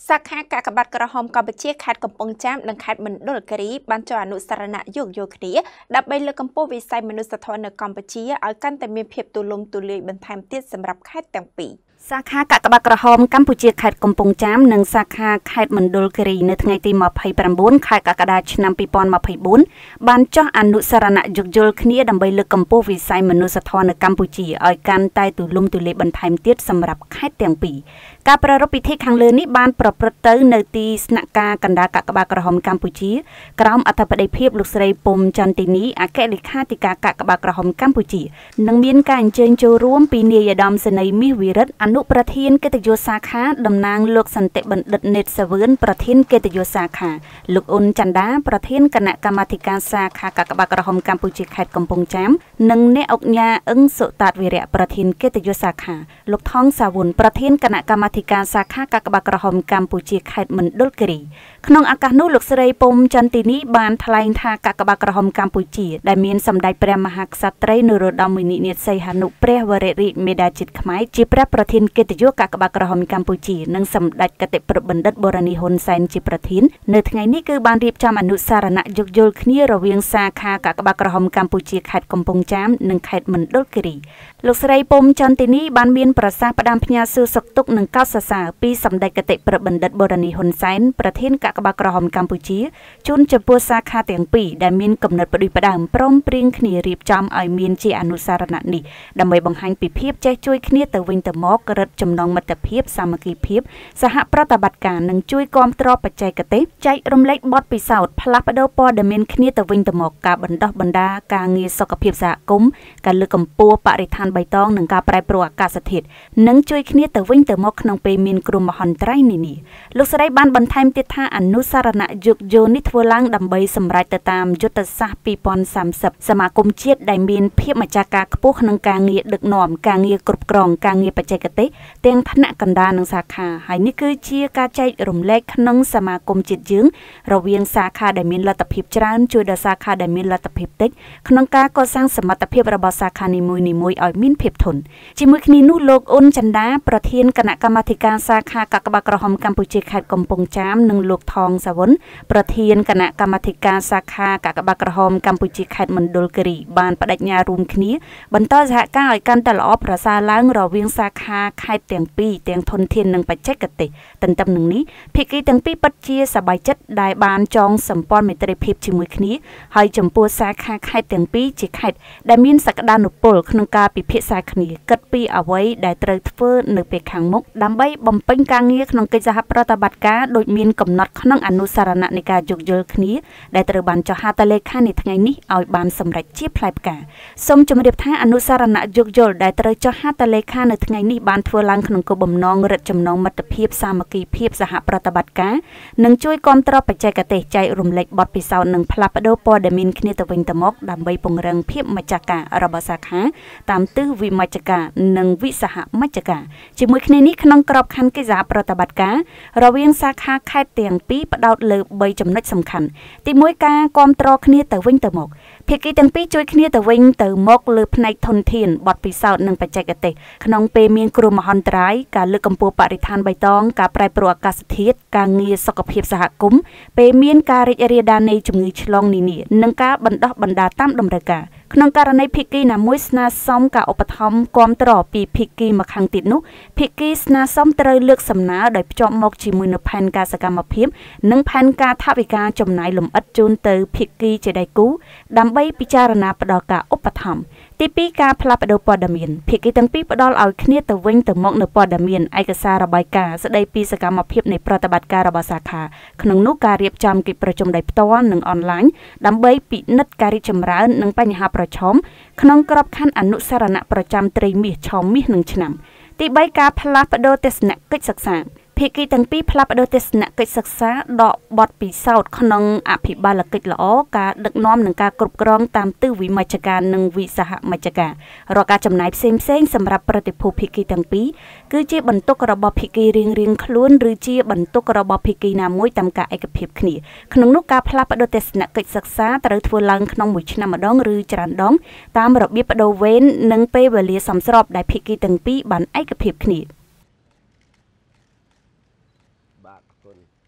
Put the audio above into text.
សាខាកាកបាទក្រហមកម្ពុជាខេត្តកំពង់ចាមនិងខេត្តមណ្ឌលគិរីបានចុះអនុស្សរណៈយោគយល់គ្នាដើម្បីលើកកម្ពស់វិស័យមនុស្សធម៌នៅកម្ពុជាឲ្យកាន់តែមានភាពទូលំទូលាយបន្ថែមទៀតសម្រាប់ខេត្តទាំងពីរសាខាកាកបាទក្រហមកម្ពុជាខេត្តកំពង់ចាមនិងសាខាខេត្តមណ្ឌលគិរីនៅថ្ងៃទី29ខែកក្កដាឆ្នាំ2024បានចុះអនុស្សរណៈយោគយល់គ្នាដើម្បីលើកកម្ពស់វិស័យមនុស្សធម៌នៅកម្ពុជាឲ្យកាន់តែទូលំទូលាយបន្ថែមទៀតសម្រាប់ខេត្តទាំងពីរការប្រារព្ធពិធីខាងលើនេះបានប្រព្រឹត្តទៅនៅទីស្នាក់ការកណ្ដាលកាកបាទក្រហមកម្ពុជាក្រោមអធិបតីភាពលោកស្រីពុំចន្ទទីនីអគ្គលេខាធិការកាកបាទក្រហមកម្ពុជានិងមានការអញ្ជើញចូលរួមពីនាយឧត្តមសេនីយ៍មាសវិរិទ្ធអនុប្រធានកិត្តិយសសាខាតំណាងលោកសន្តិបណ្ឌិតនេតសាវឿនប្រធានកិត្តិយសសាខាលោកអ៊ុនចន្ទាប្រធានគណៈកម្មាធិការសាខាកាកបាទក្រហមកម្ពុជាខេត្តកំពង់ចាមនិងអ្នកអុកញ៉ាអឹងសុតាតវីរៈប្រធានកិត្តិយសសាខាលោកថងសាវុនប្រធានគណៈកម្មាធិការសាខាកាកបាទក្រហមកម្ពុជាខេត្តមណ្ឌលគិរីក្នុងឱកាសនោះលោកស្រីពុំចន្ទទីនីបានថ្លែងថាកាកបាទក្រហមកម្ពុជាដែលមានសម្ដេចព្រះមហាក្សត្រីនរោត្តម មុនិនាថសីហនុព្រះវររាជមេដាជាតិខ្មែរជាព្រះប្រធានកិត្តិយសកាកបាទក្រហមកម្ពុជានិងសម្ដេចគតិប្របបណ្ឌិតបូរនីហ៊ុនសែនជាប្រធាននៅថ្ងៃនេះគឺបានរៀបចំអនុស្សរណៈយោគយល់គ្នារវាងសាខាកាកបាទក្រហមកម្ពុជាខេត្តកំពង់ចាមនិងខេត្តមណ្ឌលគិរីលោកស្រីពុំចន្ទទីនីបានមានប្រសាសន៍ផ្ដាំផ្ញើសួរសុខទុក្ខនិងកោតសរសើរពីសម្ដេចគតិប្របបណ្ឌិតបូរនីហ៊ុនសែនប្រធានកាកបាទក្រហមកម្ពុជាជូនចំពោះសាខាទាំងពីរដែលមានកំណត់ផ្ដួចផ្ដើមព្រមព្រៀងគ្នារៀបចំឲ្យមានជាអនុស្សរណៈនេះដើម្បីបង្ហាញពីភាពចេះជួយគ្នាទៅវិញទៅមករឹតចំណងមិត្តភាពសាមគ្គីភាពសហប្រតិបត្តិការនិងជួយគាំទ្របច្ចេកទេសចែករំលែកបទពិសោធន៍ផ្លាស់ប្ដូរព័ត៌មានគ្នាទៅវិញទៅមកការបណ្ដុះបណ្ដាលការងារសុខភាពសហគមន៍ការលើកកម្ពស់បរិស្ថានបៃតងនិងការប្រែប្រួលអាកាសធាតុនិងជួយគ្នាទៅវិញទៅមកក្នុងពេលមានគ្រោះមហន្តរាយនានាលោកស្រីបានបន្ថែមទៀតថាអនុស្សរណៈយោគយល់នេះធ្វើឡើងដើម្បីសម្រេចទៅតាមយុទ្ធសាស្ត្រ2030សមាគមជាតិដែលមានភាពម្ចាស់ការខ្ពស់ក្នុងការងារដឹកនាំការងារគ្រប់គ្រងការងារបច្ចេកទេសទាំងថ្នាក់កណ្ដាលនិងសាខាហើយនេះគឺជាការចែករំលែកក្នុងសមាគមជាតិយើងរវាងសាខាដែលមានលទ្ធភាពច្រើនជួយដល់សាខាដែលមានលទ្ធភាពតិចក្នុងការកសាងសមត្ថភាពរបស់សាខានីមួយៗឲ្យមានភាពធន់ជាមួយគ្នានោះលោកអ៊ុនចន្ទាប្រធានគណៈកម្មាធិការសាខាកាកបាទក្រហមកម្ពុជាខេត្តកំពង់ចាមនិងលោកថងសាវុនប្រធានគណៈកម្មាធិការសាខាកាកបាទក្រហមកម្ពុជាខេត្តមណ្ឌលគិរីបានបដិញ្ញារួមគ្នាបន្តសហការឲ្យកាន់តែល្អប្រសើរឡើងរវាងសាខាខេត្តទាំងពីរទាំងធនធាននិងបច្ចេកទេសទន្ទឹមនឹងនេះភាគីទាំងពីរពិតជាសប្បាយចិត្តដែលបានចងសម្ព័ន្ធមិត្តភាពជាមួយគ្នាហើយចំពោះសាខាខេត្តទាំងពីរជាខេត្តដែលមានសក្តានុពលក្នុងការពិភាក្សាគ្នាគិតពីអ្វីដែលត្រូវធ្វើនៅពេលខាងមុខដើម្បីបំពេញការងារក្នុងកិច្ចសហប្រតិបត្តិការដោយមានកំណត់ក្នុងអនុស្សរណៈនៃការយោគយល់គ្នាដែលត្រូវបានចុះហត្ថលេខានៅថ្ងៃនេះឲ្យបានសម្រេចជាផ្លែផ្កាសូមជម្រាបថាអនុស្សរណៈយោគយល់ដែលត្រូវចុះហត្ថលេខានៅថ្ងៃនេះបានធ្វើឡើងក្នុងគោលបំណងរឹតចំណងមិត្តភាពសាមគ្គីភាពសហប្រតិបត្តិការនិងជួយគាំទ្របច្ចេកទេសចែករំលែកបទពិសោធន៍និងផ្លាស់ប្ដូរព័ត៌មានគ្នាទៅវិញទៅមកដើម្បីពង្រឹងភាពម្ចាស់ការរបស់សាខាតាមទិសវិមជ្ឈការនិងវិសហមជ្ឈការជាមួយគ្នានេះក្នុងក្របខ័ណ្ឌកិច្ចសហប្រតិបត្តិការរវាងសាខាខេត្តទាំងពីរផ្ដោតលើ3ចំណុចសំខាន់ទី1ការគាំទ្រគ្នាទៅវិញទៅមកភាគីទាំងពីរជួយគ្នាទៅវិញទៅមកលើផ្នែកធនធានបទពិសោធន៍និងបច្ចេកទេសក្នុងពេលមានគ្រោះមហន្តរាយការលើកកម្ពស់បរិស្ថានបៃតងការប្រែប្រួលអាកាសធាតុការងារសុខភាពសហគមន៍ពេលមានការរីករាលដាលនៃជំងឺឆ្លងនានានិងការបណ្ដុះបណ្ដាលតាមតម្រូវការក្នុងករណីភាគីណាមួយស្នើសុំការឧបត្ថម្ភគាំទ្រពីភាគីម្ខាងទៀតនោះភាគីស្នើសុំត្រូវលើកសំណើដោយភ្ជាប់មកជាមួយនូវផែនការសកម្មភាពនិងផែនការថវិកាចំណាយលម្អិតជូនទៅភាគីជាដៃគូដើម្បីពិចារណាផ្ដល់ការឧបត្ថម្ភទី2ការផ្លាស់ប្ដូរព័ត៌មានភាគីទាំងពីរផ្ដល់ឲ្យគ្នាទៅវិញទៅមកនូវព័ត៌មានឯកសាររបាយការណ៍ស្ដីពីសកម្មភាពនៃប្រតិបត្តិការរបស់សាខាក្នុងនោះការរៀបចំកិច្ចប្រជុំដោយផ្ទាល់និងអនឡាញដើម្បីពិនិត្យការរីកចម្រើននិងបញ្ហាប្រឈមក្នុងក្របខ័ណ្ឌអនុស្សរណៈប្រចាំត្រីមាសឆមាសនិងឆ្នាំទី3ការផ្លាស់ប្ដូរទស្សនកិច្ចសិក្សាភាគីទាំងពីរផ្លាស់ប្ដូរទស្សនកិច្ចសិក្សាដកបទពិសោធន៍ក្នុងអភិបាលកិច្ចល្អការដឹកនាំនិងការគ្រប់គ្រងតាមទិសវិមជ្ឈការនិងវិសហមជ្ឈការរាល់ការចំណាយផ្សេងៗសម្រាប់ប្រតិភូភាគីទាំងពីរគឺជាបន្ទុករបស់ភាគីរៀងៗខ្លួនឬជាបន្ទុករបស់ភាគីណាមួយតាមការឯកភាពគ្នាក្នុងនោះការផ្លាស់ប្ដូរទស្សនកិច្ចសិក្សាត្រូវធ្វើឡើងក្នុងមួយឆ្នាំម្ដងឬច្រើនដងតាមរបៀបប្ដូរវេននិងពេលវេលាសមស្របដែលភាគីទាំងពីរបានឯកភាពគ្នាคุณ